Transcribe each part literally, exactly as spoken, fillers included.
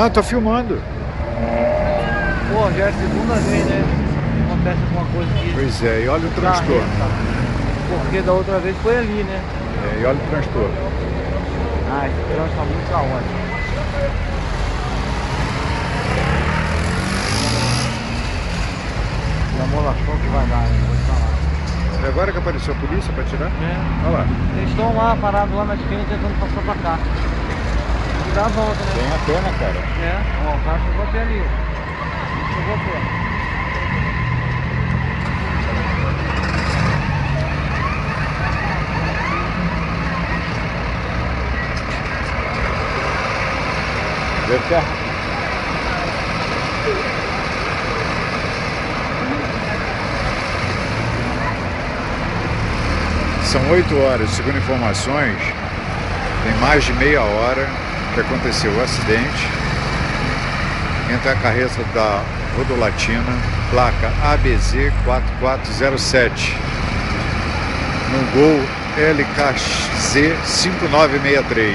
Não, tô filmando. Pô, já é a segunda vez, né? Acontece alguma coisa aqui. Pois é, e olha o transtorno. Porque da outra vez foi ali, né? É, e olha o transtorno. Ah, esse trânsito tá muito caótico. E a molação que vai dar, né? Vou te falar. E agora que apareceu a polícia pra tirar? É. Olha lá. Eles estão lá, parados lá na esquina, tentando passar pra cá. Tem que dar a volta, né? Tem a pena, cara. É, ó, o carro chegou até ali. Ele chegou até. Deve ter. São oito horas, segundo informações, tem mais de meia hora que aconteceu o acidente entre a carreta da Rodolatina, placa A B Z quatro quatro zero sete, no Gol L K Z cinco nove seis três.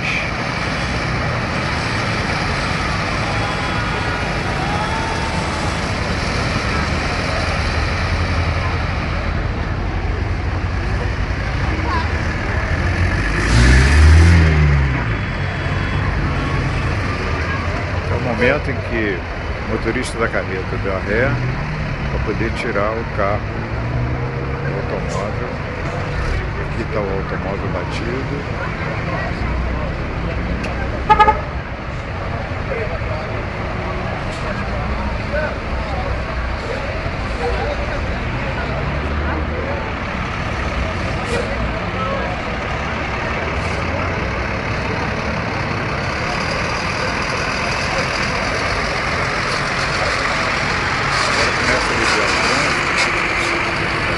Momento em que o motorista da carreta deu a ré para poder tirar o carro do automóvel. Aqui está o automóvel batido.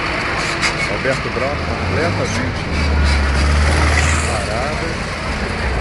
Alberto Brau completamente parado.